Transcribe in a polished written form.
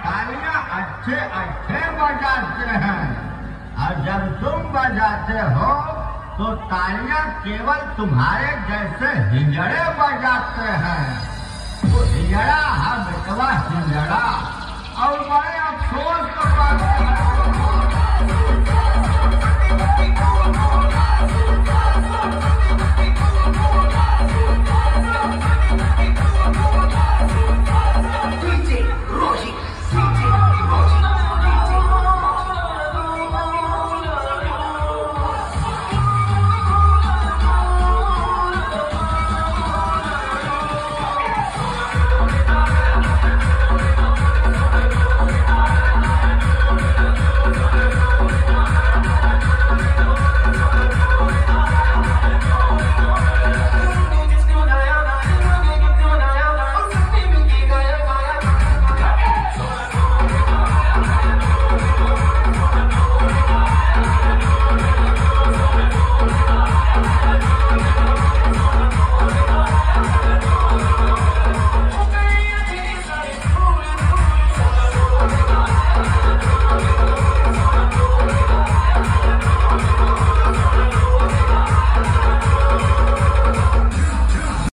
तालियां अच्छे अच्छे बजाते हैं, और जब तुम बजाते हो तो तालियां केवल तुम्हारे जैसे हिंजड़े बजाते हैं। तो हिंजड़ा है बेटवा, हिंजड़ा। और बड़े अफसोस की बात है